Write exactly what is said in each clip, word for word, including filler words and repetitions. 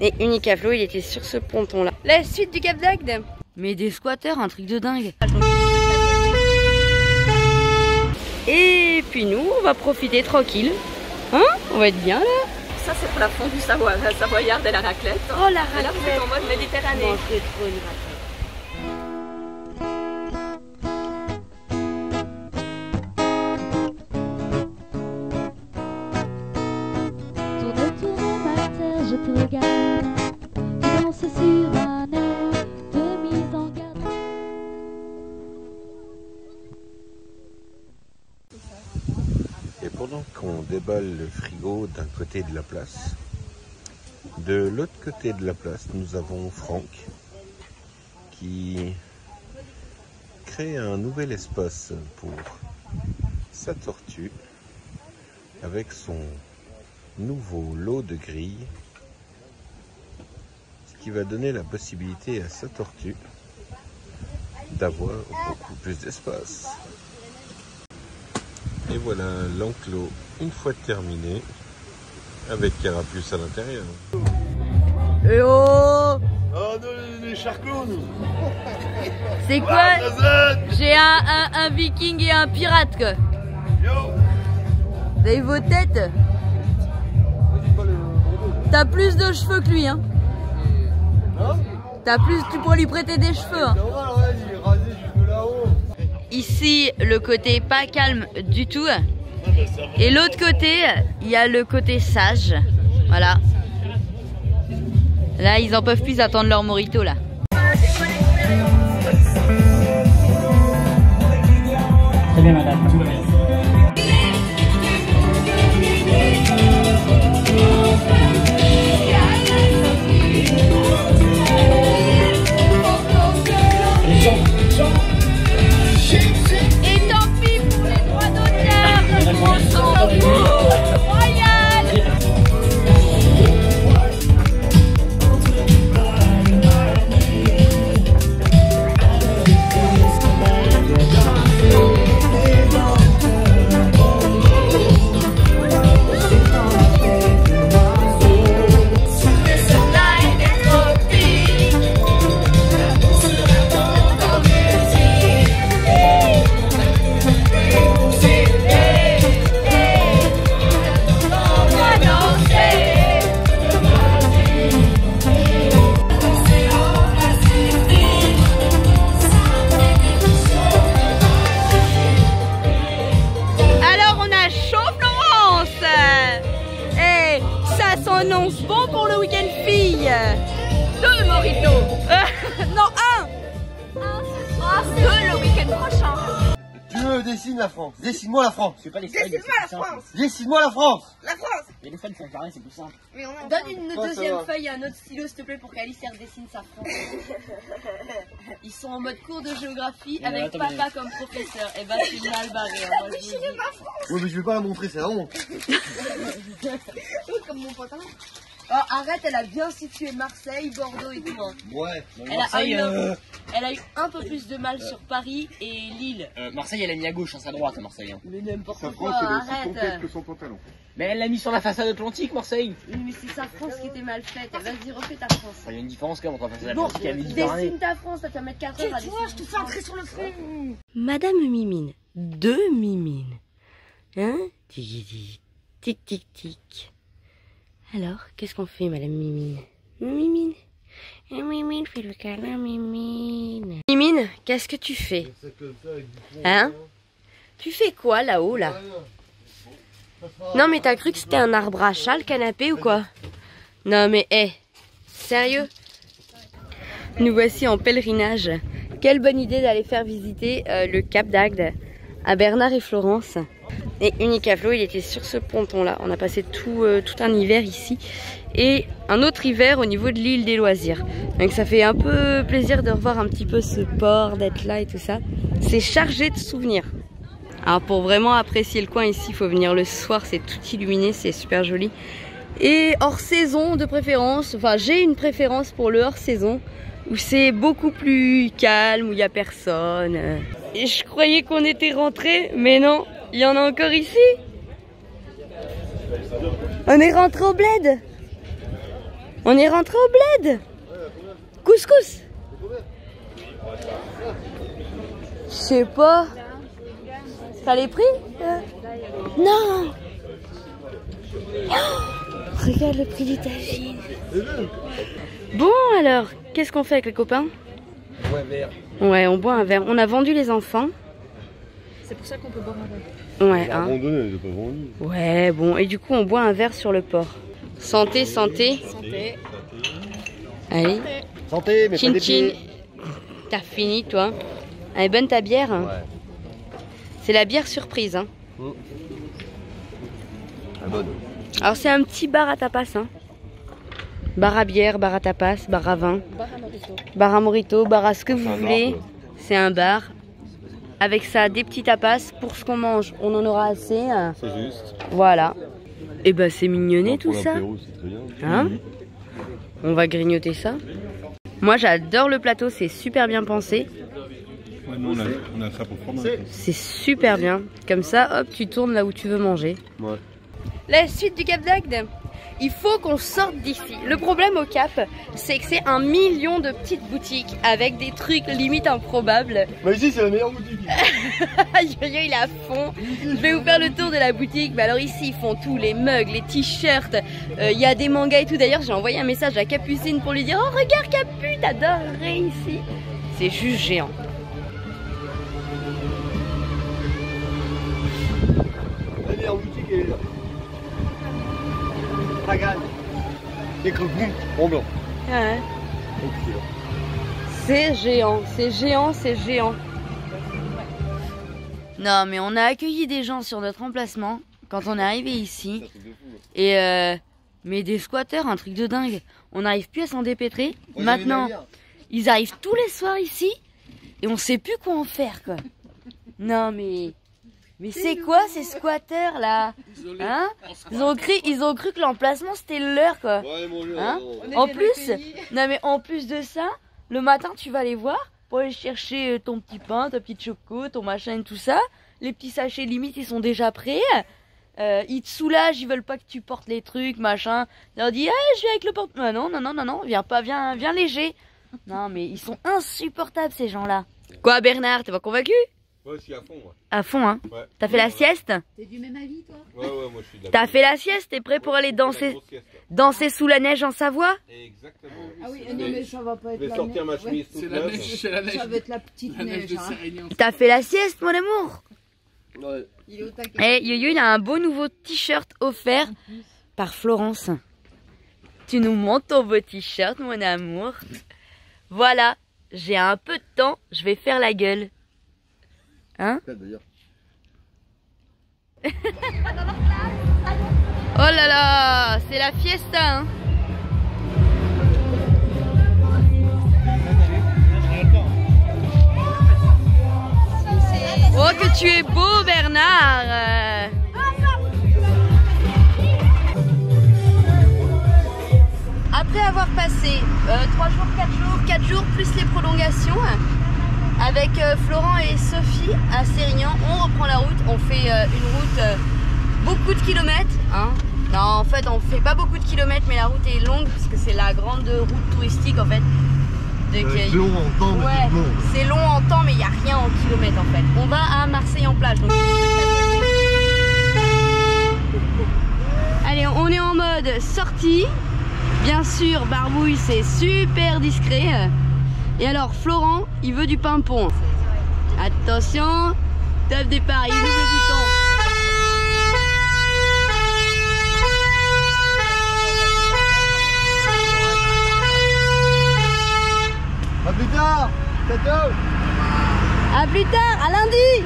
Et Unicaflo, il était sur ce ponton là. La suite du Cap d'Agde. Mais des squatteurs, un truc de dingue. Et puis nous, on va profiter tranquille. Hein? On va être bien là. Ça c'est pour la fondue savoie, la savoyarde et la raclette. Oh la raclette. Et là vous êtes en mode Méditerranée. On mangerait trop une raclette. Je te regarde, tu danses sur un air de mise en garde. Et pendant qu'on déballe le frigo d'un côté de la place, de l'autre côté de la place, nous avons Franck qui crée un nouvel espace pour sa tortue avec son nouveau lot de grilles, ce qui va donner la possibilité à sa tortue d'avoir beaucoup plus d'espace. Et voilà l'enclos une fois terminé avec Carapuce à l'intérieur. Eh oh! Oh non, les charclos nous. C'est quoi? J'ai un, un, un viking et un pirate quoi. Yo. Vous avez vos têtes? T'as plus de cheveux que lui hein. T'as plus, tu pourrais lui prêter des cheveux hein. Ici le côté pas calme du tout. Et l'autre côté, il y a le côté sage. Voilà. Là ils en peuvent plus attendre leur mojito là. Très bien madame, tout va bien. Et tant pis pour les droits d'auteur. On s'en fout. Royal. Annonce bon pour le week-end fille. Deux mojitos. Non, un. Un ce soir, deux le week-end prochain. Tu veux, dessine la France. Dessine-moi la France. Je fais pas les Dessine-moi la France. Dessine-moi la France. La France. Mais les feuilles sont carrées, c'est plus simple. Mais on a Donne une Ouais, deuxième ça va. feuille à un autre stylo s'il te plaît pour qu'Alice elle dessine sa France. Ils sont en mode cours de géographie Mais avec attends, papa mais- comme professeur. Et bah c'est mal barré. hein, moi, je vous dis. Ouais, mais je vais pas la montrer, c'est la honte. comme mon pantalon. Oh, arrête, elle a bien situé Marseille, Bordeaux et tout. hein. Ouais. Elle a, Marseille, eu, euh, elle a eu un peu plus de mal sur Paris et Lille. euh, Marseille, elle a mis à gauche, hein, c'est à droite, Marseille. Hein. Mais n'importe Sa quoi, France, elle est aussi arrête. complète que son pantalon. Mais elle l'a mis sur la façade atlantique, Marseille. Oui, mais c'est sa France qui était mal faite. Vas-y, refais ta France. Il y a une différence quand même entre la façade Bon, atlantique et la Méditerranée. dessine ta France, ça va mettre quatre heures à Tais-toi, dessiner. je te fais entrer sur le front. Madame Mimine, deux Mimines. Hein? Tic tic tic tic tic. Alors, qu'est-ce qu'on fait, Madame Mimine? Mimine, Mimine, fais le câlin, Mimine. Mimine, qu'est-ce que tu fais? Hein? Tu fais quoi là-haut, là? Non, mais t'as cru que c'était un arbre à chat, le canapé, ou quoi? Non, mais, hé, sérieux? Nous voici en pèlerinage. Quelle bonne idée d'aller faire visiter euh, le Cap d'Agde à Bernard et Florence. Et Unicaflo, il était sur ce ponton-là. On a passé tout, euh, tout un hiver ici. Et un autre hiver au niveau de l'île des loisirs. Donc ça fait un peu plaisir de revoir un petit peu ce port, d'être là et tout ça. C'est chargé de souvenirs. Alors pour vraiment apprécier le coin ici, il faut venir le soir. C'est tout illuminé, c'est super joli. Et hors saison de préférence. Enfin, j'ai une préférence pour le hors saison. Où c'est beaucoup plus calme, où il n'y a personne. Et je croyais qu'on était rentré, mais non, il y en a encore ici. On est rentré au bled. On est rentré au bled. Couscous. Je sais pas. T'as les prix euh... Non. Oh, regarde le prix du tagine. Bon alors, qu'est-ce qu'on fait avec les copains? Ouais, verre. Ouais, on boit un verre. On a vendu les enfants. C'est pour ça qu'on peut boire un verre. Ouais, hein. Abandonné, j'ai pas vendu. Ouais, bon. Et du coup, on boit un verre sur le port. Santé, santé. Santé. Allez. Santé, mais Chin pas des chin. pieds. T'as fini, toi? Elle est bonne ta bière? Ouais. C'est la bière surprise, hein. La bonne. Alors, c'est un petit bar à tapas, hein. Bar à bière, bar à tapas, bar à vin. Bar à Morito. Bar à morito, bar à ce que vous un bar, voulez. quoi. C'est un bar. Avec ça, des petits tapas pour ce qu'on mange. On en aura assez. hein. C'est juste. Voilà. Et ben c'est mignonné Non, tout pour ça. l'apéro, c'est très bien. Hein? On va grignoter ça. Moi j'adore le plateau, c'est super bien pensé. Ouais, nous, on a, on a ça pour fromage. C'est super bien. Comme ça, hop, tu tournes là où tu veux manger. Ouais. La suite du Cap d'Agde. Il faut qu'on sorte d'ici. Le problème au Cap, c'est que c'est un million de petites boutiques avec des trucs limite improbables. Bah ici c'est la meilleure boutique. Yo-yo il est à fond. Je vais vous faire le tour de la boutique. Mais alors ici ils font tout, les mugs, les t-shirts. Euh, Il y a des mangas et tout. D'ailleurs j'ai envoyé un message à Capucine pour lui dire oh regarde Capu, t'adorerais ici. C'est juste géant. La meilleure boutique elle est là. Pagane. Des crocons en blanc. Ouais. C'est géant, c'est géant, c'est géant. Non mais on a accueilli des gens sur notre emplacement quand on est arrivé ici. Et euh, mais des squatteurs, un truc de dingue. On n'arrive plus à s'en dépêtrer. Maintenant, ils arrivent tous les soirs ici et on sait plus quoi en faire quoi. Non mais mais c'est quoi ces squatteurs là? Hein? Ils ont cru, ils ont cru que l'emplacement c'était leur quoi. Ouais, mon Dieu. Hein? non. En plus, non mais en plus de ça, le matin tu vas les voir pour aller chercher ton petit pain, ta petite choco, ton machin et tout ça. Les petits sachets limite ils sont déjà prêts. Euh, ils te soulagent, ils veulent pas que tu portes les trucs, machin. Ils leur disent, ah, je viens avec le porte. Ah, non, non, non, non, non, viens pas, viens, viens léger. Non mais ils sont insupportables ces gens-là. Quoi Bernard, t'es pas convaincu? Ouais, je suis à fond, moi. À fond hein. Ouais. T'as fait la sieste? T'es du même avis, toi? Ouais, ouais, moi je suis d'accord. T'as fait la sieste? T'es prêt pour aller danser, danser sous la neige en Savoie? Exactement. Ah oui, non, mais ça va pas Je être vais la sortir neige. ma chemise toute C'est la neuve. neige, c'est la neige. Ça va être la petite La neige neige. de Hein. Sérignan. T'as fait la sieste mon amour? Ouais. Il est au taquet. Eh Yo-Yo il a un beau nouveau t-shirt offert par Florence. Tu nous montres ton beau t-shirt mon amour. Voilà, j'ai un peu de temps, je vais faire la gueule. Hein? D'ailleurs. Oh là là, c'est la fiesta hein. Oh que tu es beau Bernard euh. Après avoir passé euh, trois jours, quatre jours, quatre jours plus les prolongations avec euh, Florent et Sophie à Sérignan, on reprend la route, on fait euh, une route euh, beaucoup de kilomètres hein. Non en fait on fait pas beaucoup de kilomètres mais la route est longue parce que c'est la grande route touristique en fait. De C'est long en temps, mais ouais, c'est long. c'est long en temps mais il n'y a rien en kilomètres en fait. On va à Marseille en plage. Donc... Allez, on est en mode sortie. Bien sûr, Barbouille c'est super discret. Et alors Florent, il veut du pimpon. Attention, top départ, il ouvre le bouton. A plus tard. Tato. A plus tard, à lundi.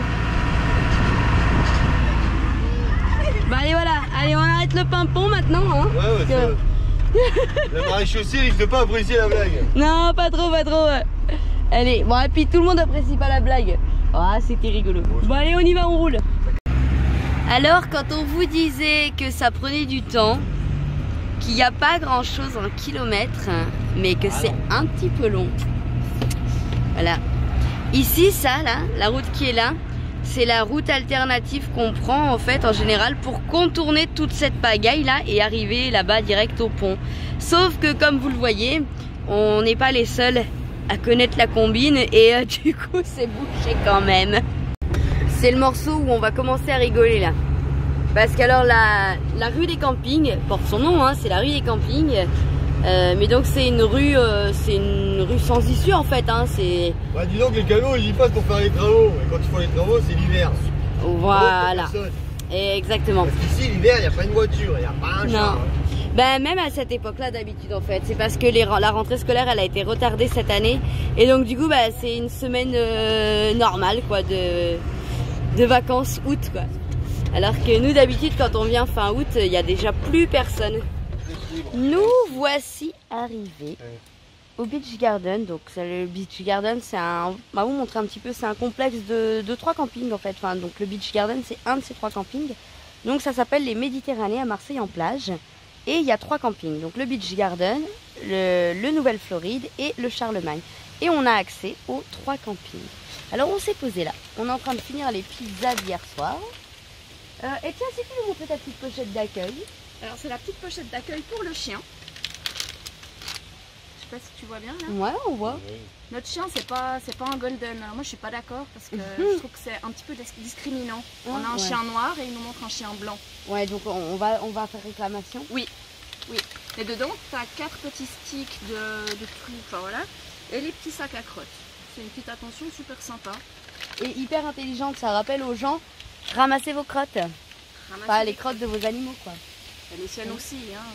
Bah allez voilà, allez on arrête le pimpon maintenant hein. Ouais, ouais, Que- ça. Le maréchaussée risque pas apprécier la blague. Non, pas trop, pas trop. Allez, bon, et puis tout le monde apprécie pas la blague. Ah, c'était rigolo. Bon, allez, on y va, on roule. Alors, quand on vous disait que ça prenait du temps, qu'il n'y a pas grand chose en kilomètres, mais que c'est un petit peu long. Voilà. Ici, ça, là, la route qui est là, c'est la route alternative qu'on prend en fait en général pour contourner toute cette pagaille là et arriver là-bas direct au pont. Sauf que comme vous le voyez, on n'est pas les seuls à connaître la combine et euh, du coup c'est bouché quand même. C'est le morceau où on va commencer à rigoler là. Parce qu'alors la, la rue des campings porte son nom, hein, c'est la rue des campings. Euh, mais donc c'est une rue, euh, c'est une rue sans issue en fait. Hein, c'est. Bah dis donc les camions ils y passent pour faire les travaux. Et quand ils font les travaux c'est l'hiver. Voilà. Exactement. Parce qu'ici l'hiver il n'y a pas une voiture, il n'y a pas un char. Ben même à cette époque-là d'habitude en fait, c'est parce que les, la rentrée scolaire elle a été retardée cette année et donc du coup bah, c'est une semaine euh, normale quoi de, de vacances août quoi. Alors que nous d'habitude quand on vient fin août il n'y a déjà plus personne. Nous voici arrivés au Beach Garden. Donc le Beach Garden c'est un, on va vous montrer un petit peu, c'est un complexe de, de trois campings en fait. Enfin, donc le Beach Garden c'est un de ces trois campings. Donc ça s'appelle les Méditerranées à Marseille en plage. Et il y a trois campings, donc le Beach Garden, le, le Nouvelle-Floride et le Charlemagne. Et on a accès aux trois campings. Alors on s'est posé là, on est en train de finir les pizzas d'hier soir. Euh, et tiens, si tu nous montrer ta petite pochette d'accueil. Alors c'est la petite pochette d'accueil pour le chien. Je sais pas si tu vois bien là. Ouais, on voit. Notre chien c'est pas c'est pas un golden. Alors moi je suis pas d'accord parce que je trouve que c'est un petit peu discriminant. Ouais, on a un ouais. chien noir et il nous montre un chien blanc. Ouais, donc on, on va on va faire réclamation. Oui, oui. Et dedans tu as quatre petits sticks de, de fruits, enfin voilà, et les petits sacs à crottes. C'est une petite attention super sympa. Et hyper intelligente, ça rappelle aux gens, ramassez vos crottes. Ramassez Pas les crottes de vos animaux quoi. Et les siennes aussi, hein.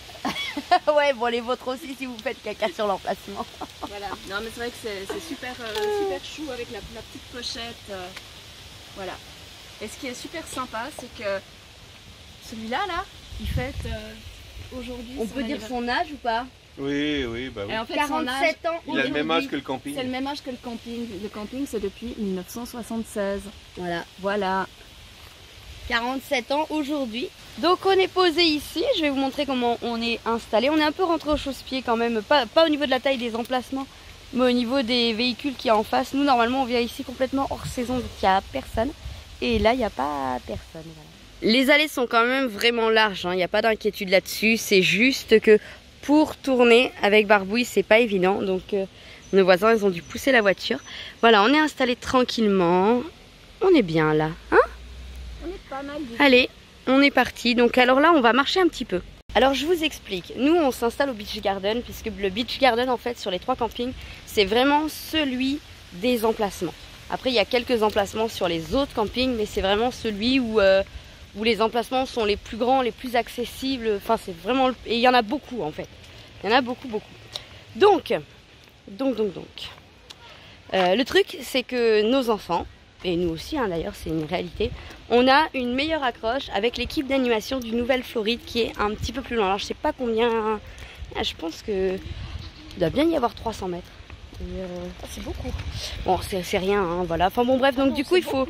Ouais, bon les vôtres aussi si vous faites caca sur l'emplacement. Voilà. Non mais c'est vrai que c'est super, euh, super chou avec la, la petite pochette. Euh, voilà. Et ce qui est super sympa, c'est que celui-là, là, il fête euh, aujourd'hui. On peut dire son âge ou pas? Oui, oui, bah oui. Et en fait, son âge, quarante-sept ans. Il a le même âge que le camping. c'est le même âge que le camping. Le camping, c'est depuis mille neuf cent soixante-seize. Voilà. Voilà. quarante-sept ans aujourd'hui. Donc on est posé ici, je vais vous montrer comment on est installé. On est un peu rentré au chausse-pied quand même, pas, pas au niveau de la taille des emplacements, mais au niveau des véhicules qu'il y a en face. Nous normalement on vient ici complètement hors saison, donc il n'y a personne. Et là il n'y a pas personne. Voilà. Les allées sont quand même vraiment larges, hein. Il n'y a pas d'inquiétude là-dessus. C'est juste que pour tourner avec Barbouille c'est pas évident. Donc euh, nos voisins ils ont dû pousser la voiture. Voilà, on est installé tranquillement. On est bien là, hein? On est pas mal du Allez, on est parti. Donc alors là, on va marcher un petit peu. Alors je vous explique. Nous, on s'installe au Beach Garden puisque le Beach Garden, en fait, sur les trois campings, c'est vraiment celui des emplacements. Après, il y a quelques emplacements sur les autres campings, mais c'est vraiment celui où, euh, où les emplacements sont les plus grands, les plus accessibles. Enfin, c'est vraiment... Et il y en a beaucoup, en fait. Il y en a beaucoup, beaucoup. Donc, donc, donc, donc. Euh, le truc, c'est que nos enfants... et nous aussi hein, d'ailleurs c'est une réalité, on a une meilleure accroche avec l'équipe d'animation du Nouvelle-Floride qui est un petit peu plus loin. Alors je sais pas combien, je pense que il doit bien y avoir trois cents mètres. Euh... Ah, c'est beaucoup. Bon c'est rien, hein, voilà. Enfin bon bref, donc ah non, du coup il faut...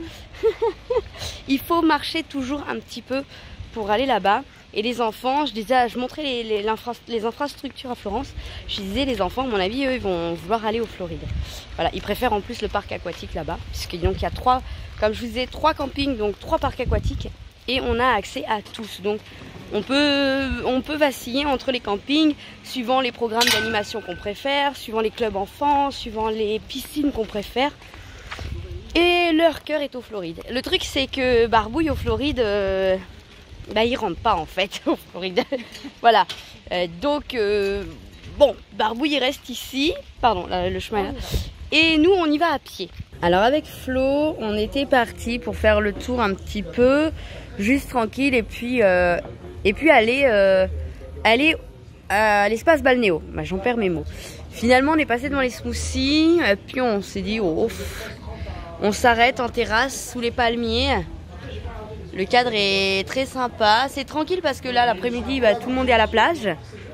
il faut marcher toujours un petit peu pour aller là-bas. Et les enfants, je disais, je montrais les, les, infra, les infrastructures à Florence. Je disais, les enfants, à mon avis, eux, ils vont vouloir aller au Floride. Voilà, ils préfèrent en plus le parc aquatique là-bas. Puisqu'il donc, y a trois, comme je vous disais, trois campings, donc trois parcs aquatiques. Et on a accès à tous. Donc, on peut, on peut vaciller entre les campings, suivant les programmes d'animation qu'on préfère, suivant les clubs enfants, suivant les piscines qu'on préfère. Et leur cœur est au Floride. Le truc, c'est que Barbouille au Floride... Euh, bah il rentre pas en fait au Floride. Voilà, euh, donc euh, bon, Barbouille il reste ici, pardon, là, le chemin est là, et nous on y va à pied. Alors avec Flo, on était parti pour faire le tour un petit peu, juste tranquille, et puis euh, et puis aller euh, aller à l'espace balnéo. Bah, j'en perds mes mots. Finalement on est passé devant les smoothies, et puis on s'est dit oh, on s'arrête en terrasse sous les palmiers. Le cadre est très sympa, c'est tranquille parce que là l'après-midi bah, tout le monde est à la plage.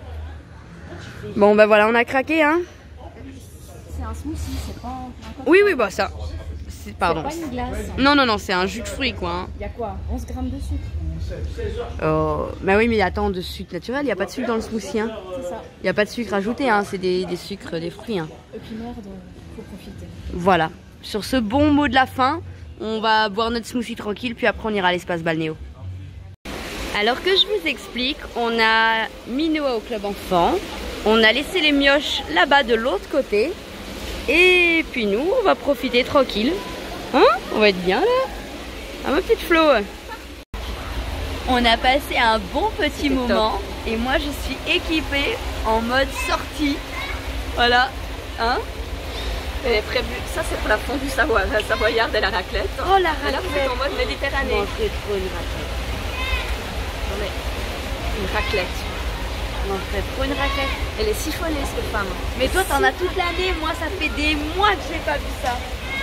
Bon bah voilà, on a craqué hein. C'est un smoothie, c'est pas un... Oui oui bah ça. Pardon. C'est pas une glace. Non non non, c'est un jus de fruits quoi. Hein. Il y a quoi, onze grammes de sucre? Oh, bah oui mais attends, de sucre naturel, il n'y a pas de sucre dans le smoothie hein. C'est ça. Il n'y a pas de sucre ajouté hein, c'est des, des sucres, des fruits hein. Et puis merde, faut profiter. Voilà, sur ce bon mot de la fin, on va boire notre smoothie tranquille, puis après on ira à l'espace balnéo. Alors que je vous explique, on a mis Noah au club enfant, on a laissé les mioches là-bas de l'autre côté, et puis nous, on va profiter tranquille. Hein? On va être bien là. Ah ma petite Flo. On a passé un bon petit moment, et moi je suis équipée en mode sortie. Voilà. Hein? Et prévu, ça c'est pour la fondue savoie, la savoyarde et la raclette. Oh la raclette. Et là vous êtes en mode Méditerranée. On ferait trop une raclette. Non mais, une raclette. On ferait trop une raclette. Elle est siphonnée cette femme. Mais toi t'en as toute l'année, moi ça fait des mois que j'ai pas vu ça.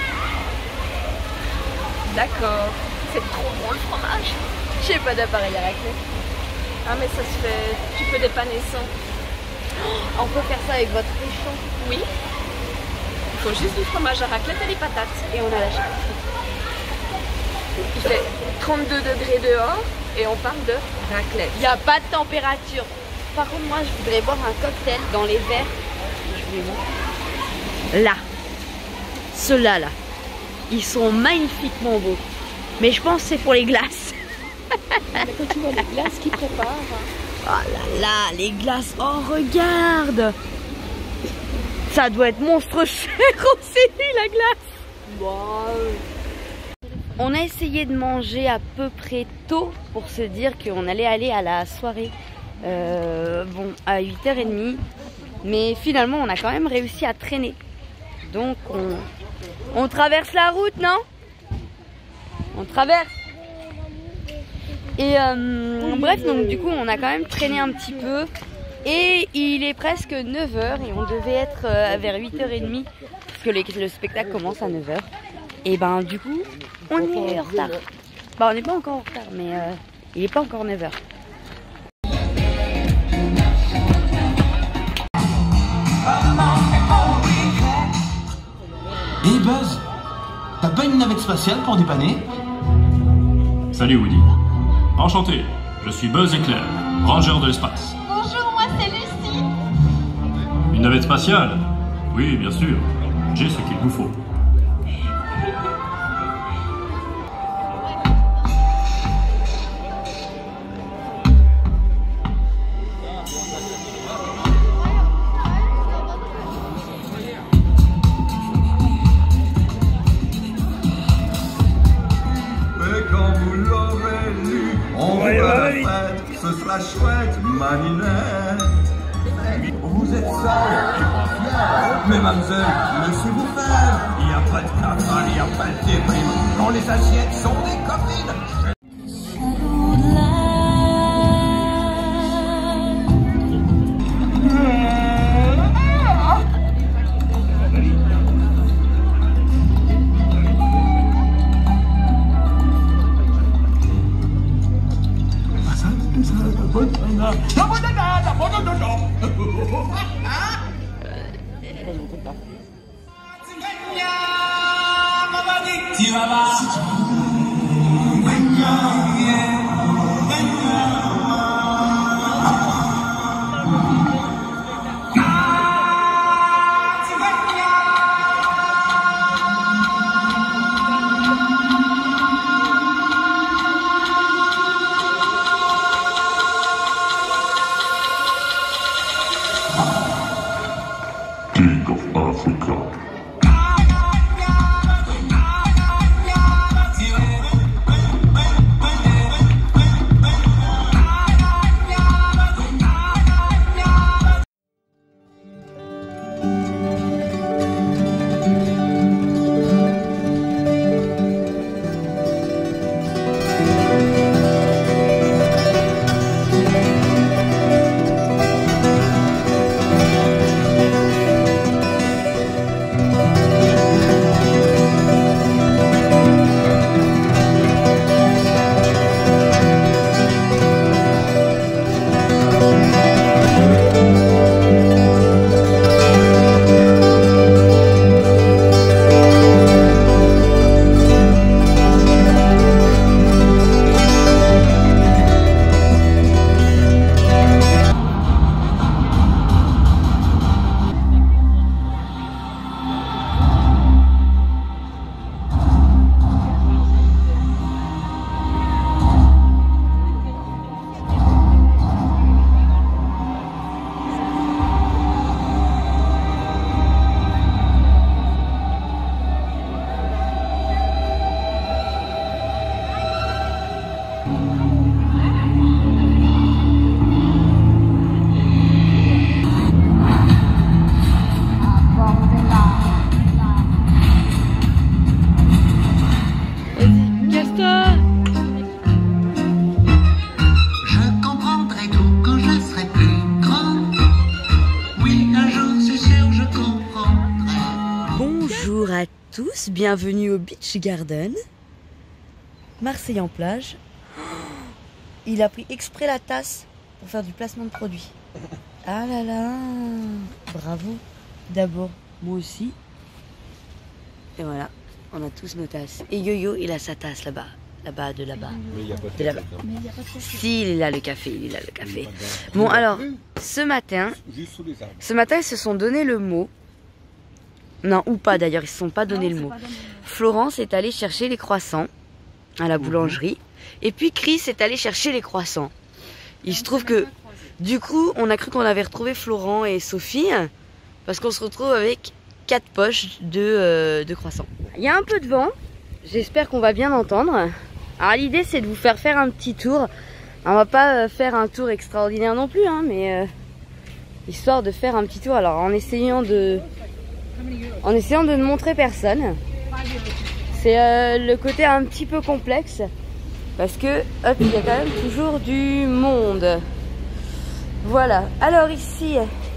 D'accord. C'est trop bon le fromage. J'ai pas d'appareil à raclette. Ah mais ça se fait, tu peux dépanner sans. On peut faire ça avec votre réchaud. Oui. Il faut juste du fromage à raclette et des patates. Et on a la charcuterie. Il fait trente-deux degrés dehors et on parle de raclette. Il n'y a pas de température. Par contre, moi, je voudrais boire un cocktail dans les verres. Je vais voir. Là. Ceux-là, là. Ils sont magnifiquement beaux. Mais je pense que c'est pour les glaces. Mais quand tu vois les glaces qu'ils préparent. Oh là là, les glaces. Oh, regarde. Ça doit être monstre cher aussi, la glace. Wow. On a essayé de manger à peu près tôt pour se dire qu'on allait aller à la soirée euh, bon, à huit heures trente. Mais finalement, on a quand même réussi à traîner. Donc, on, on traverse la route, non? On traverse. Et euh, bref, donc du coup, on a quand même traîné un petit peu. Et il est presque neuf heures et on devait être euh, vers huit heures trente parce que les, le spectacle commence à neuf heures. Et ben du coup, on est en retard. Bah on n'est pas encore en retard, mais euh, il n'est pas encore neuf heures. Hey Buzz, t'as pas une navette spatiale pour dépanner? Salut Woody. Enchanté, je suis Buzz Éclair, ranger de l'espace. Bonjour, moi c'est Lucie. Une navette spatiale? Oui, bien sûr. J'ai ce qu'il vous faut. Ce sera chouette, maninette. Vous êtes sale et pas fière. Mais mademoiselle, laissez-vous faire. Il n'y a pas de cavale, il n'y a pas de déprime. Quand les assiettes sont des copines. King of Africa. bienvenue au Beach Garden. Marseille en plage. Il a pris exprès la tasse pour faire du placement de produit. Ah là là, bravo. D'abord, moi aussi. Et voilà, on a tous nos tasses. Et Yo-Yo, il a sa tasse là-bas. Là-bas, de là-bas. Mais il n'y a pas de De là-bas. Si, il est là le café, il est là le café. Bon alors, ce matin, Juste sous les arbres. ce matin, ils se sont donné le mot. Non, ou pas d'ailleurs, ils se sont pas donné le mot. Florence est allée chercher les croissants à la boulangerie. Et puis Chris est allé chercher les croissants. Il se trouve que, du coup, on a cru qu'on avait retrouvé Florent et Sophie. Parce qu'on se retrouve avec quatre poches de, euh, de croissants. Il y a un peu de vent. J'espère qu'on va bien entendre. Alors l'idée c'est de vous faire faire un petit tour. On va pas euh, faire un tour extraordinaire non plus, hein, mais euh, histoire de faire un petit tour. Alors en essayant de, en essayant de ne montrer personne. C'est euh, le côté un petit peu complexe parce que hop, il y a quand même toujours du monde. Voilà. Alors ici,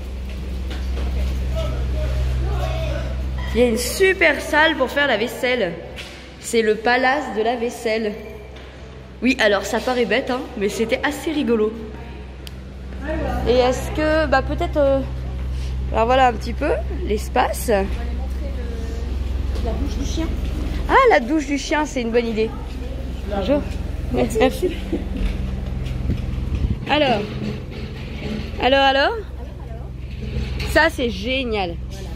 il y a une super salle pour faire la vaisselle. C'est le palace de la vaisselle. Oui, alors ça paraît bête, hein, mais c'était assez rigolo. Et est-ce que, bah peut-être, euh, alors voilà un petit peu l'espace. La douche du chien. Ah, la douche du chien, c'est une bonne idée. Bonjour. Merci. Alors, alors, alors, ça c'est génial.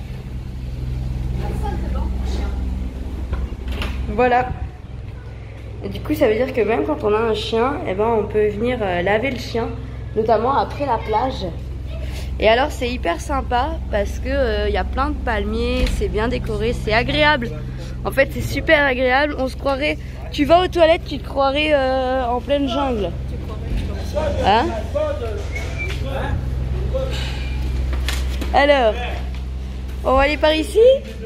Voilà. Et du coup, ça veut dire que même quand on a un chien, eh ben, on peut venir euh, laver le chien, notamment après la plage. Et alors, c'est hyper sympa parce que euh, y a plein de palmiers, c'est bien décoré, c'est agréable. En fait, c'est super agréable. On se croirait. Tu vas aux toilettes, tu te croirais euh, en pleine jungle. Hein? Alors, on va aller par ici?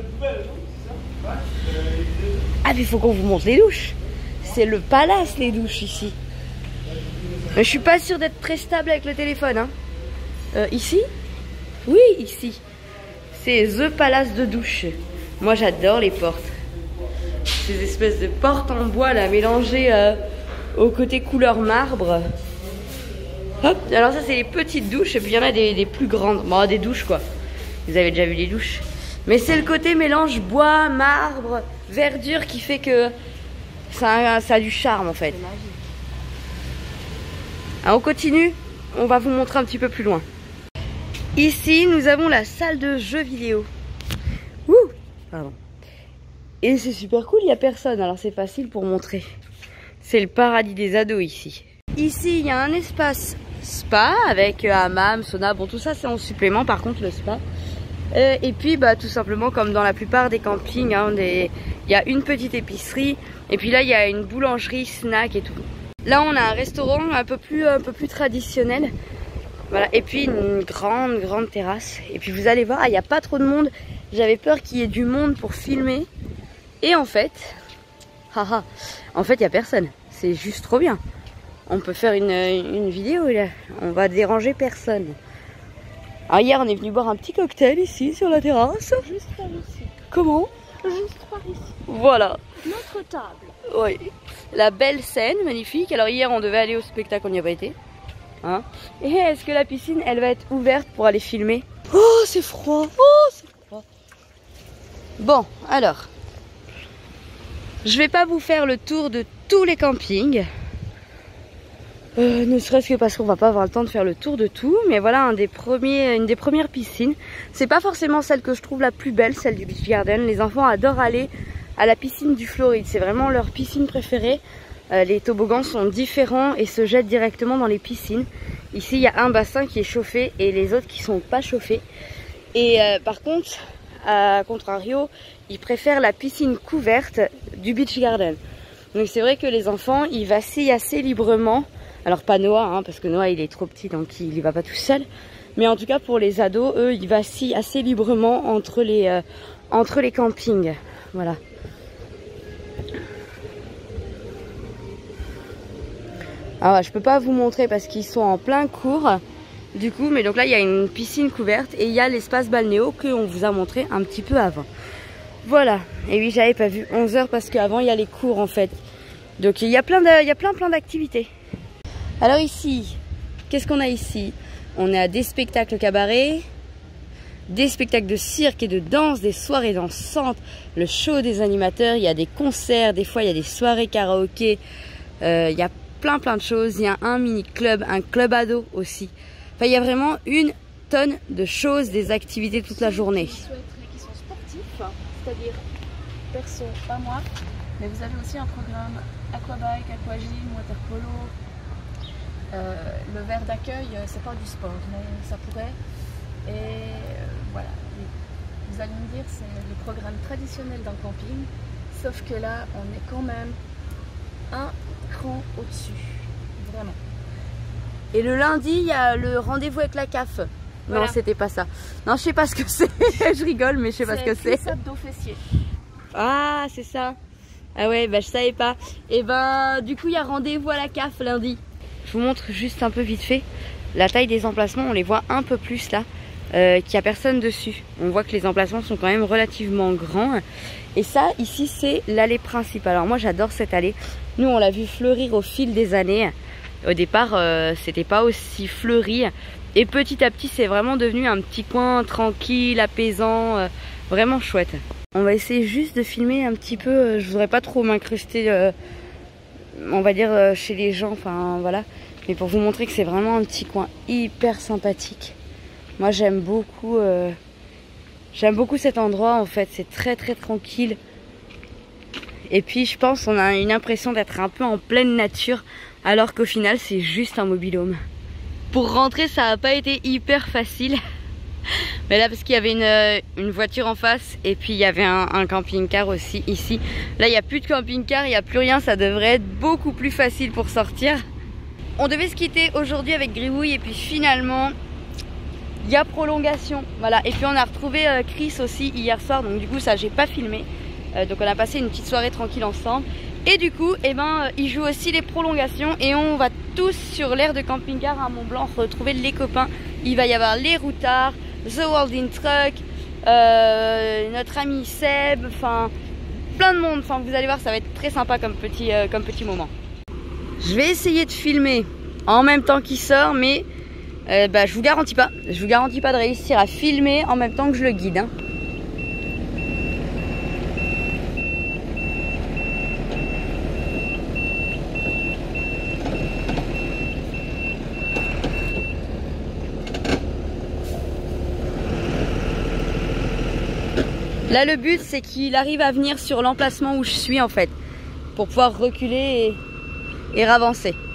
Ah, mais il faut qu'on vous montre les douches. C'est le palace, les douches ici. Mais je suis pas sûre d'être très stable avec le téléphone. Hein. Euh, ici? Oui, ici. C'est The Palace de douche. Moi, j'adore les portes. Ces espèces de portes en bois là, mélangées euh, au côté couleur marbre. Hop. Alors ça, c'est les petites douches. Et puis il y en a des, des plus grandes. Bon, des douches quoi. Vous avez déjà vu les douches. Mais c'est le côté mélange bois, marbre, verdure qui fait que ça a, ça a du charme en fait. Alors on continue, on va vous montrer un petit peu plus loin. Ici, nous avons la salle de jeux vidéo. Ouh, pardon. Et c'est super cool, il n'y a personne, alors c'est facile pour montrer. C'est le paradis des ados ici. Ici, il y a un espace spa avec euh, hammam, sauna, bon tout ça c'est en supplément par contre le spa. Euh, et puis bah tout simplement comme dans la plupart des campings, hein, des... il y a une petite épicerie et puis là il y a une boulangerie, snack et tout. Là on a un restaurant un peu plus, un peu plus traditionnel. Voilà, et puis une grande grande terrasse. Et puis vous allez voir, il n'y a pas trop de monde. J'avais peur qu'il y ait du monde pour filmer. Et en fait, haha, en fait il n'y a personne. C'est juste trop bien. On peut faire une, une vidéo là. On va déranger personne. Alors hier on est venu boire un petit cocktail ici sur la terrasse. Juste par ici. Comment? Juste par ici. Voilà. Notre table. Oui. La belle scène, magnifique. Alors hier on devait aller au spectacle, on n'y a pas été. Hein? Et est-ce que la piscine elle va être ouverte pour aller filmer? Oh c'est froid. Oh c'est froid. Bon alors. Je vais pas vous faire le tour de tous les campings. Euh, ne serait-ce que parce qu'on va pas avoir le temps de faire le tour de tout, mais voilà un des premiers, une des premières piscines. C'est pas forcément celle que je trouve la plus belle, celle du Beach Garden. Les enfants adorent aller à la piscine du Floride, c'est vraiment leur piscine préférée. Euh, les toboggans sont différents et se jettent directement dans les piscines. Ici il y a un bassin qui est chauffé et les autres qui sont pas chauffés. Et euh, par contre, à contrario, ils préfèrent la piscine couverte du Beach Garden. Donc c'est vrai que les enfants ils vacillent assez librement. Alors pas Noah, hein, parce que Noah il est trop petit donc il y va pas tout seul. Mais en tout cas pour les ados, eux ils vacillent assez librement entre les, euh, entre les campings. Voilà. Alors je peux pas vous montrer parce qu'ils sont en plein cours. Du coup, mais donc là il y a une piscine couverte et il y a l'espace balnéo qu'on vous a montré un petit peu avant. Voilà. Et oui, j'avais pas vu onze heures parce qu'avant il y a les cours en fait. Donc il y a plein de, il y a plein plein d'activités. Alors ici, qu'est-ce qu'on a ici? On a des spectacles cabaret, des spectacles de cirque et de danse, des soirées dansantes, le show des animateurs, il y a des concerts, des fois il y a des soirées karaoké, euh, il y a plein plein de choses. Il y a un mini club, un club ado aussi. Enfin, il y a vraiment une tonne de choses, des activités toute la journée. Qui souhaiteraient, qui sont sportifs, c'est-à-dire perso, pas moi, mais vous avez aussi un programme aquabike, aquagym, waterpolo. Euh, le verre d'accueil, c'est pas du sport, mais ça pourrait. Et euh, voilà, vous allez me dire, c'est le programme traditionnel d'un camping, sauf que là, on est quand même un cran au-dessus, vraiment. Et le lundi, il y a le rendez-vous avec la C A F. Voilà. Non, c'était pas ça. Non, je sais pas ce que c'est. Je rigole, mais je sais pas ce que c'est. C'est dos fessier. Ah, c'est ça. Ah ouais, bah je savais pas. Et ben, du coup, il y a rendez-vous à la C A F lundi. Je vous montre juste un peu vite fait la taille des emplacements. On les voit un peu plus là, euh, qu'il n'y a personne dessus. On voit que les emplacements sont quand même relativement grands. Et ça, ici, c'est l'allée principale. Alors moi, j'adore cette allée. Nous, on l'a vu fleurir au fil des années. Au départ, euh, c'était pas aussi fleuri. Et petit à petit, c'est vraiment devenu un petit coin tranquille, apaisant, euh, vraiment chouette. On va essayer juste de filmer un petit peu. Euh, je voudrais pas trop m'incruster, euh, on va dire, euh, chez les gens. Enfin, voilà. Mais pour vous montrer que c'est vraiment un petit coin hyper sympathique. Moi, j'aime beaucoup, euh, j'aime beaucoup cet endroit. En fait, c'est très très tranquille. Et puis, je pense, on a une impression d'être un peu en pleine nature, alors qu'au final, c'est juste un mobil-home. Pour rentrer, ça n'a pas été hyper facile. Mais là, parce qu'il y avait une, une voiture en face et puis il y avait un, un camping-car aussi ici. Là, il n'y a plus de camping-car, il n'y a plus rien. Ça devrait être beaucoup plus facile pour sortir. On devait se quitter aujourd'hui avec Gribouille et puis finalement, il y a prolongation. Voilà. Et puis on a retrouvé euh, Chris aussi hier soir. Donc du coup, ça, j'ai pas filmé. Euh, donc on a passé une petite soirée tranquille ensemble. Et du coup, eh ben, euh, il joue aussi les prolongations et on va tous sur l'aire de camping-car à Mont-Blanc retrouver les copains. Il va y avoir les routards, The World in Truck, euh, notre ami Seb, enfin plein de monde. Enfin, vous allez voir, ça va être très sympa comme petit, euh, comme petit moment. Je vais essayer de filmer en même temps qu'il sort, mais euh, bah, je vous garantis pas. Je vous garantis pas de réussir à filmer en même temps que je le guide. Hein. Là, le but, c'est qu'il arrive à venir sur l'emplacement où je suis, en fait, pour pouvoir reculer et, et ravancer.